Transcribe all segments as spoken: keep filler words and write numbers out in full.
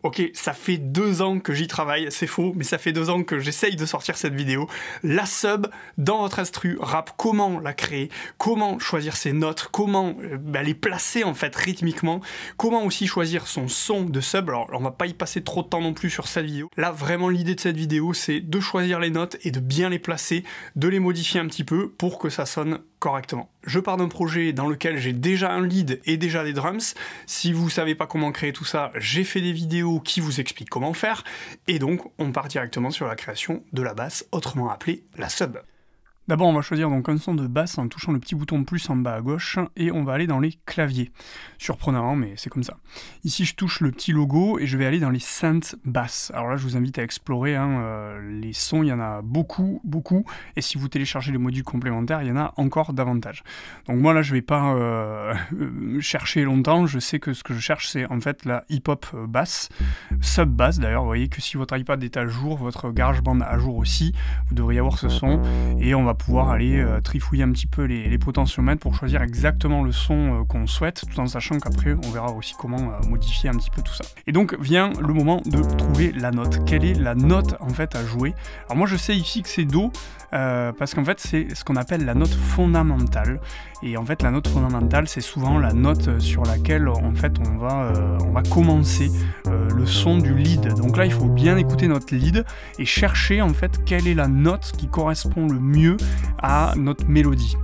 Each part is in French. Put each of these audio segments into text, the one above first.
Ok, ça fait deux ans que j'y travaille, c'est faux, mais ça fait deux ans que j'essaye de sortir cette vidéo. La sub dans votre instru rap, comment la créer, comment choisir ses notes, comment euh, bah, les placer en fait rythmiquement, comment aussi choisir son son de sub. Alors on va pas y passer trop de temps non plus sur cette vidéo. Là vraiment l'idée de cette vidéo c'est de choisir les notes et de bien les placer, de les modifier un petit peu pour que ça sonne correctement. Je pars d'un projet dans lequel j'ai déjà un lead et déjà des drums. Si vous savez pas comment créer tout ça, j'ai fait des vidéos qui vous expliquent comment faire. Et donc, on part directement sur la création de la basse, autrement appelée la sub. D'abord, on va choisir donc un son de basse en touchant le petit bouton plus en bas à gauche et on va aller dans les claviers. Surprenant, mais c'est comme ça. Ici, je touche le petit logo et je vais aller dans les synths basses. Alors là, je vous invite à explorer. Hein, euh, les sons, il y en a beaucoup, beaucoup. Et si vous téléchargez les modules complémentaires, il y en a encore davantage. Donc moi, là, je vais pas euh, chercher longtemps. Je sais que ce que je cherche, c'est en fait la hip-hop basse, sub-basse d'ailleurs. Vous voyez que si votre iPad est à jour, votre GarageBand à jour aussi, vous devriez avoir ce son. Et on va pouvoir aller euh, trifouiller un petit peu les, les potentiomètres pour choisir exactement le son euh, qu'on souhaite, tout en sachant qu'après on verra aussi comment euh, modifier un petit peu tout ça. Et donc vient le moment de trouver la note. Quelle est la note en fait à jouer? Alors moi je sais ici que c'est Do, euh, parce qu'en fait c'est ce qu'on appelle la note fondamentale. Et en fait la note fondamentale c'est souvent la note sur laquelle en fait on va, euh, on va commencer euh, le son du lead. Donc là il faut bien écouter notre lead et chercher en fait quelle est la note qui correspond le mieux à notre mélodie.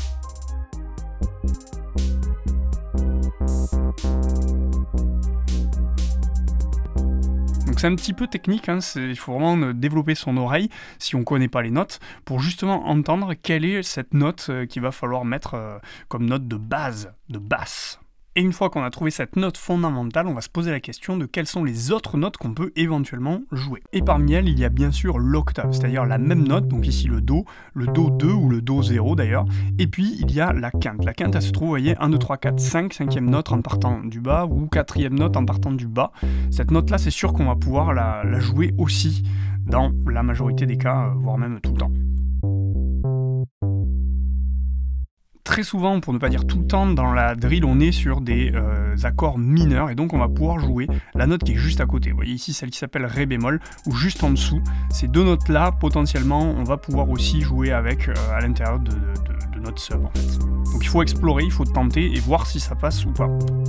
Donc c'est un petit peu technique, hein, il faut vraiment développer son oreille si on ne connaît pas les notes pour justement entendre quelle est cette note euh, qu'il va falloir mettre euh, comme note de base, de basse. Et une fois qu'on a trouvé cette note fondamentale, on va se poser la question de quelles sont les autres notes qu'on peut éventuellement jouer. Et parmi elles, il y a bien sûr l'octave, c'est-à-dire la même note, donc ici le Do, le Do deux ou le Do zéro d'ailleurs, et puis il y a la quinte. La quinte, elle se trouve, vous voyez, un, deux, trois, quatre, cinq, cinquième note en partant du bas, ou quatrième note en partant du bas. Cette note-là, c'est sûr qu'on va pouvoir la, la jouer aussi dans la majorité des cas, voire même tout le temps. Très souvent, pour ne pas dire tout le temps, dans la drill, on est sur des euh, accords mineurs et donc on va pouvoir jouer la note qui est juste à côté. Vous voyez ici celle qui s'appelle Ré bémol ou juste en dessous. Ces deux notes-là, potentiellement, on va pouvoir aussi jouer avec euh, à l'intérieur de, de, de, de notre sub en fait. Donc il faut explorer, il faut tenter et voir si ça passe ou pas.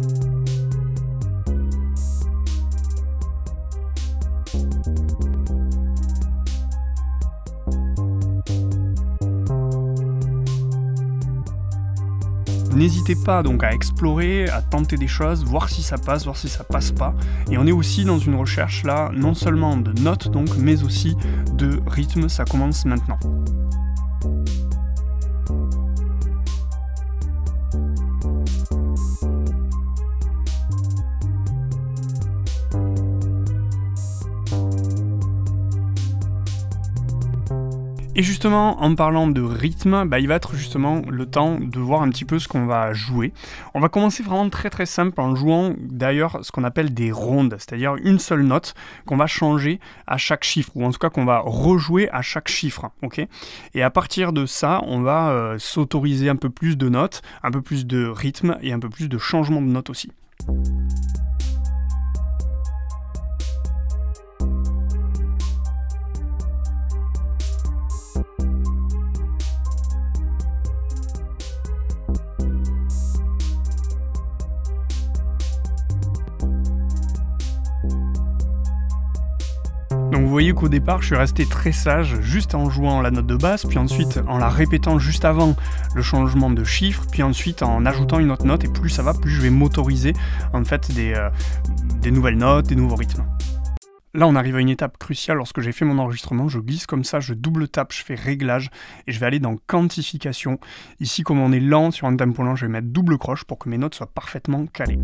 N'hésitez pas donc à explorer, à tenter des choses, voir si ça passe, voir si ça passe pas. Et on est aussi dans une recherche là, non seulement de notes donc, mais aussi de rythme, ça commence maintenant. Et justement, en parlant de rythme, bah, il va être justement le temps de voir un petit peu ce qu'on va jouer. On va commencer vraiment très très simple en jouant d'ailleurs ce qu'on appelle des rondes, c'est-à-dire une seule note qu'on va changer à chaque chiffre, ou en tout cas qu'on va rejouer à chaque chiffre. Okay, et à partir de ça, on va euh, s'autoriser un peu plus de notes, un peu plus de rythme et un peu plus de changement de notes aussi. Donc vous voyez qu'au départ, je suis resté très sage, juste en jouant la note de basse, puis ensuite en la répétant juste avant le changement de chiffre, puis ensuite en ajoutant une autre note, et plus ça va, plus je vais m'autoriser en fait des, euh, des nouvelles notes, des nouveaux rythmes. Là, on arrive à une étape cruciale. Lorsque j'ai fait mon enregistrement, je glisse comme ça, je double tape, je fais réglage et je vais aller dans quantification. Ici, comme on est lent sur un tempo lent, je vais mettre double croche pour que mes notes soient parfaitement calées.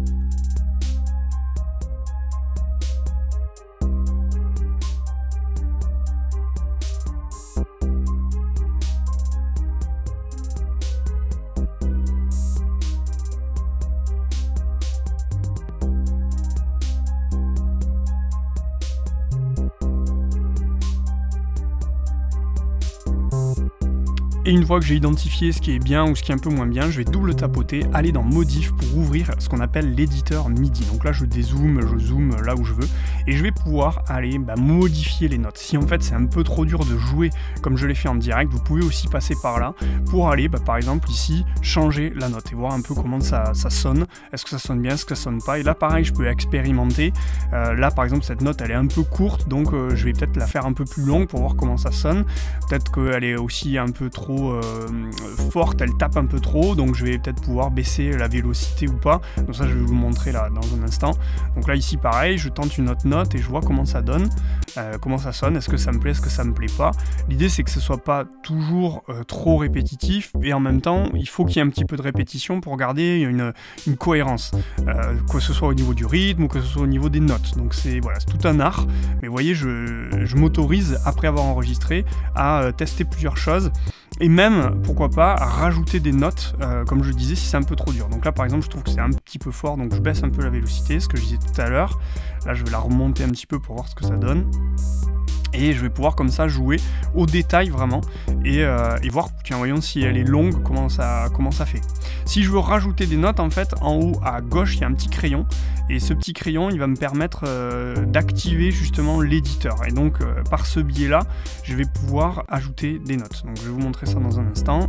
Et une fois que j'ai identifié ce qui est bien ou ce qui est un peu moins bien, je vais double tapoter, aller dans modif pour ouvrir ce qu'on appelle l'éditeur MIDI. Donc là je dézoome, je zoome là où je veux et je vais pouvoir aller bah, modifier les notes. Si en fait c'est un peu trop dur de jouer comme je l'ai fait en direct, vous pouvez aussi passer par là pour aller bah, par exemple ici changer la note et voir un peu comment ça, ça sonne. Est-ce que ça sonne bien, est-ce que ça sonne pas, et là pareil je peux expérimenter. Euh, là par exemple cette note elle est un peu courte, donc euh, je vais peut-être la faire un peu plus longue pour voir comment ça sonne. Peut-être qu'elle est aussi un peu trop euh, forte, elle tape un peu trop, donc je vais peut-être pouvoir baisser la vélocité ou pas. Donc ça je vais vous montrer là dans un instant. Donc là ici pareil, je tente une autre note et je vois comment ça donne, euh, comment ça sonne, est-ce que ça me plaît, est-ce que ça me plaît pas. L'idée c'est que ce soit pas toujours euh, trop répétitif, et en même temps il faut qu'il y ait un petit peu de répétition pour garder une, une cohérence, euh, que ce soit au niveau du rythme ou que ce soit au niveau des notes. Donc c'est voilà, c'est tout un art, mais vous voyez je, je m'autorise après avoir enregistré à euh, tester plusieurs choses, et même pourquoi pas à rajouter des notes, euh, comme je disais, si c'est un peu trop dur. Donc là par exemple je trouve que c'est un petit peu fort, donc je baisse un peu la vélocité, ce que je disais tout à l'heure. Là je vais la remonter un petit peu pour voir ce que ça donne, et je vais pouvoir comme ça jouer au détail vraiment, et, euh, et voir, tiens voyons si elle est longue, comment ça, comment ça fait. Si je veux rajouter des notes, en fait en haut à gauche il y a un petit crayon, et ce petit crayon il va me permettre euh, d'activer justement l'éditeur, et donc euh, par ce biais là je vais pouvoir ajouter des notes. Donc je vais vous montrer ça dans un instant.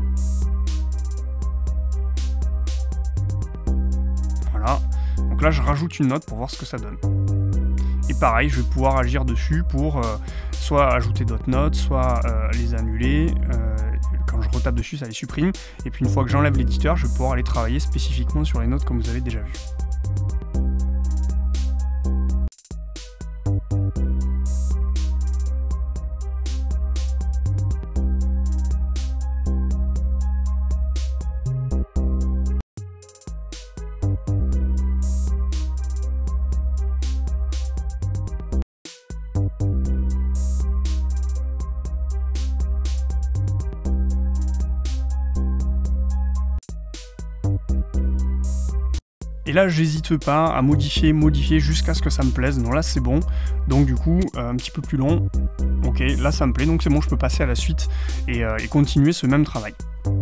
Voilà, donc là je rajoute une note pour voir ce que ça donne. Et pareil, je vais pouvoir agir dessus pour euh, soit ajouter d'autres notes, soit euh, les annuler. Euh, quand je retape dessus, ça les supprime. Et puis une fois que j'enlève l'éditeur, je vais pouvoir aller travailler spécifiquement sur les notes comme vous avez déjà vu. Et là, j'hésite pas à modifier, modifier jusqu'à ce que ça me plaise. Donc là, c'est bon. Donc du coup, euh, un petit peu plus long. Ok, là, ça me plaît. Donc c'est bon, je peux passer à la suite et, euh, et continuer ce même travail.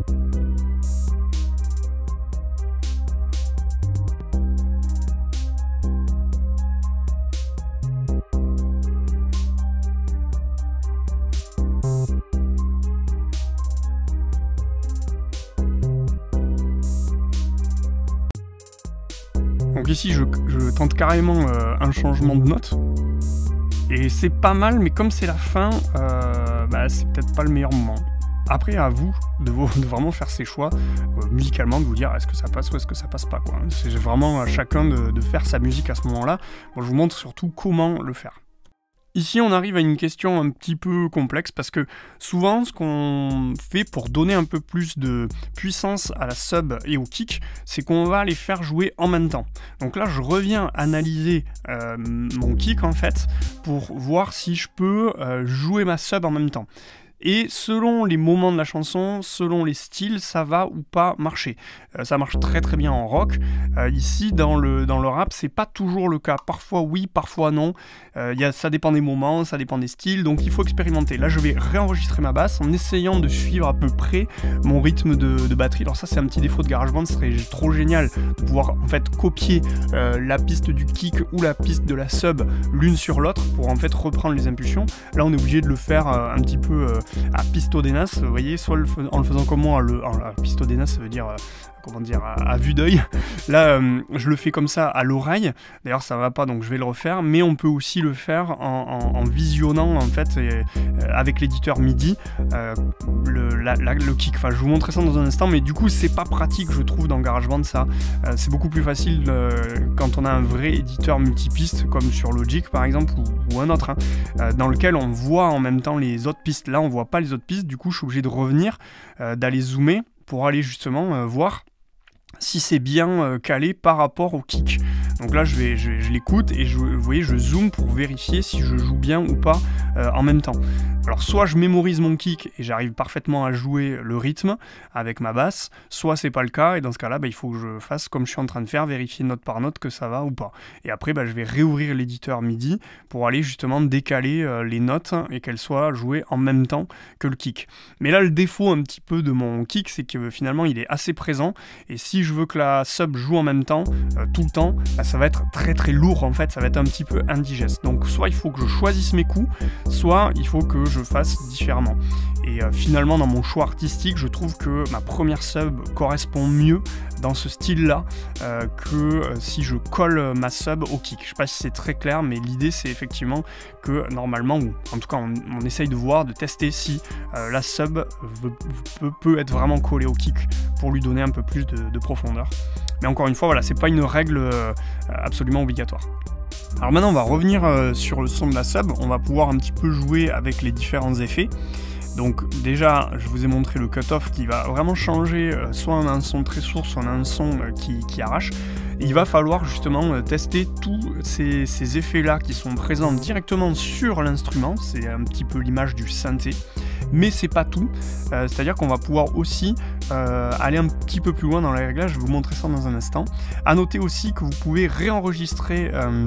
Donc ici, je, je tente carrément euh, un changement de note. Et c'est pas mal, mais comme c'est la fin, euh, bah, c'est peut-être pas le meilleur moment. Après, à vous de, vous, de vraiment faire ses choix euh, musicalement, de vous dire est-ce que ça passe ou est-ce que ça passe pas, quoi. C'est vraiment à chacun de, de faire sa musique à ce moment-là. Bon, je vous montre surtout comment le faire. Ici, on arrive à une question un petit peu complexe parce que souvent, ce qu'on fait pour donner un peu plus de puissance à la sub et au kick, c'est qu'on va les faire jouer en même temps. Donc là, je reviens analyser euh, mon kick en fait pour voir si je peux euh, jouer ma sub en même temps. Et selon les moments de la chanson, selon les styles, ça va ou pas marcher. Euh, ça marche très très bien en rock. Euh, ici, dans le, dans le rap, c'est pas toujours le cas. Parfois oui, parfois non. Euh, y a, ça dépend des moments, ça dépend des styles, donc il faut expérimenter. Là, je vais réenregistrer ma basse en essayant de suivre à peu près mon rythme de, de batterie. Alors ça, c'est un petit défaut de GarageBand, ce serait trop génial de pouvoir en fait copier euh, la piste du kick ou la piste de la sub l'une sur l'autre pour en fait reprendre les impulsions. Là, on est obligé de le faire euh, un petit peu... Euh, à pisto denas, vous voyez, soit le, en le faisant comme moi, le, à pisto denas, ça veut dire, euh, comment dire, à, à vue d'œil. Là, euh, je le fais comme ça à l'oreille. D'ailleurs, ça va pas, donc je vais le refaire. Mais on peut aussi le faire en, en, en visionnant, en fait, et, euh, avec l'éditeur MIDI, euh, le, la, la, le kick. Enfin, je vais vous montrer ça dans un instant, mais du coup, c'est pas pratique, je trouve, dans GarageBand, ça. Euh, c'est beaucoup plus facile euh, quand on a un vrai éditeur multipiste, comme sur Logic, par exemple, ou, ou un autre, hein, euh, dans lequel on voit en même temps les autres pistes. Là, on voit pas les autres pistes, du coup, je suis obligé de revenir, euh, d'aller zoomer pour aller justement euh, voir si c'est bien euh, calé par rapport au kick. Donc là, je, vais, je, je l'écoute et je, vous voyez, je zoome pour vérifier si je joue bien ou pas euh, en même temps. Alors, soit je mémorise mon kick et j'arrive parfaitement à jouer le rythme avec ma basse, soit c'est pas le cas et dans ce cas-là, bah, il faut que je fasse comme je suis en train de faire, vérifier note par note que ça va ou pas. Et après, bah, je vais réouvrir l'éditeur MIDI pour aller justement décaler euh, les notes et qu'elles soient jouées en même temps que le kick. Mais là, le défaut un petit peu de mon kick, c'est que finalement, il est assez présent et si je veux que la sub joue en même temps, euh, tout le temps, bah, ça va être très très lourd en fait, ça va être un petit peu indigeste. Donc soit il faut que je choisisse mes coups, soit il faut que je fasse différemment. Et euh, finalement dans mon choix artistique, je trouve que ma première sub correspond mieux dans ce style-là euh, que euh, si je colle ma sub au kick. Je sais pas si c'est très clair, mais l'idée c'est effectivement que normalement, ou en tout cas on, on essaye de voir, de tester si euh, la sub veut, peut, peut être vraiment collée au kick pour lui donner un peu plus de, de profondeur. Mais encore une fois, voilà, c'est pas une règle euh, absolument obligatoire. Alors maintenant on va revenir euh, sur le son de la sub, on va pouvoir un petit peu jouer avec les différents effets. Donc déjà, je vous ai montré le cut-off qui va vraiment changer, euh, soit on a un son très sourd, soit on a un son euh, qui, qui arrache. Et il va falloir justement euh, tester tous ces, ces effets-là qui sont présents directement sur l'instrument, c'est un petit peu l'image du synthé. Mais c'est pas tout, euh, c'est-à-dire qu'on va pouvoir aussi euh, aller un petit peu plus loin dans les réglages, je vais vous montrer ça dans un instant. A noter aussi que vous pouvez réenregistrer euh,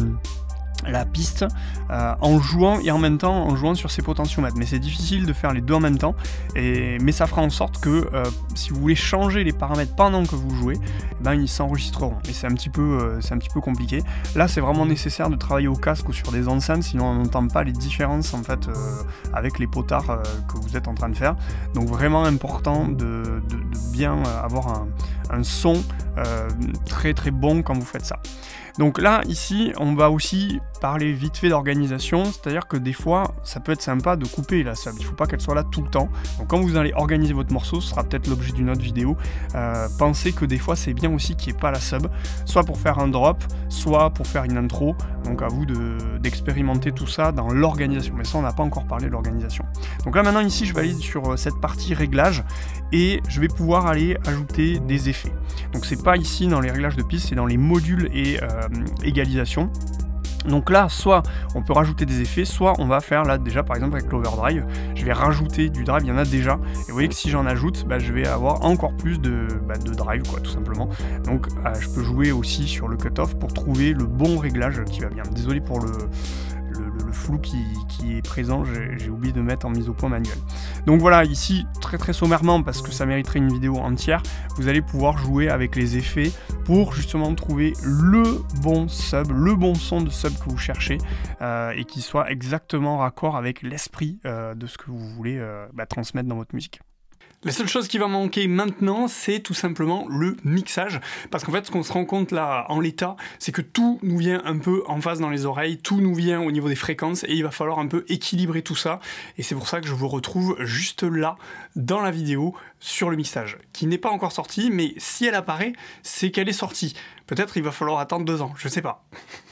la piste euh, en jouant et en même temps en jouant sur ses potentiomètres, mais c'est difficile de faire les deux en même temps, et, mais ça fera en sorte que euh, si vous voulez changer les paramètres pendant que vous jouez, eh ben, ils s'enregistreront, et c'est un petit peu euh, c'est un petit peu compliqué. Là c'est vraiment nécessaire de travailler au casque ou sur des enceintes, sinon on n'entend pas les différences en fait euh, avec les potards euh, que vous êtes en train de faire. Donc vraiment important de, de, de bien avoir un, un son euh, très très bon quand vous faites ça. Donc là, ici, on va aussi parler vite fait d'organisation, c'est-à-dire que des fois, ça peut être sympa de couper la sub, il ne faut pas qu'elle soit là tout le temps. Donc quand vous allez organiser votre morceau, ce sera peut-être l'objet d'une autre vidéo, euh, pensez que des fois, c'est bien aussi qu'il n'y ait pas la sub, soit pour faire un drop, soit pour faire une intro, donc à vous d'expérimenter tout ça dans l'organisation, mais ça, on n'a pas encore parlé de l'organisation. Donc là, maintenant, ici, je vais aller sur cette partie réglage, et je vais pouvoir aller ajouter des effets. Donc c'est pas ici dans les réglages de piste, c'est dans les modules et euh, égalisation. Donc là, soit on peut rajouter des effets, soit on va faire là déjà par exemple avec l'overdrive, je vais rajouter du drive, il y en a déjà, et vous voyez que si j'en ajoute, bah, je vais avoir encore plus de, bah, de drive quoi, tout simplement. Donc euh, je peux jouer aussi sur le cutoff pour trouver le bon réglage qui va bien. Désolé pour le... Le, le, le flou qui, qui est présent, j'ai oublié de mettre en mise au point manuel. Donc voilà, ici, très très sommairement, parce que ça mériterait une vidéo entière, vous allez pouvoir jouer avec les effets pour justement trouver le bon sub, le bon son de sub que vous cherchez, euh, et qui soit exactement raccord avec l'esprit euh, de ce que vous voulez euh, bah, transmettre dans votre musique. La seule chose qui va manquer maintenant, c'est tout simplement le mixage, parce qu'en fait, ce qu'on se rend compte là, en l'état, c'est que tout nous vient un peu en face dans les oreilles, tout nous vient au niveau des fréquences, et il va falloir un peu équilibrer tout ça, et c'est pour ça que je vous retrouve juste là, dans la vidéo, sur le mixage, qui n'est pas encore sorti, mais si elle apparaît, c'est qu'elle est sortie. Peut-être il va falloir attendre deux ans, je sais pas.